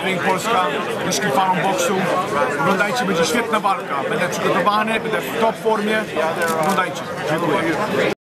Ring Polska, wszystkim fanom boksu. Oglądajcie, będzie świetna walka. Będę przygotowany, będę w top formie. Oglądajcie. Dziękuję.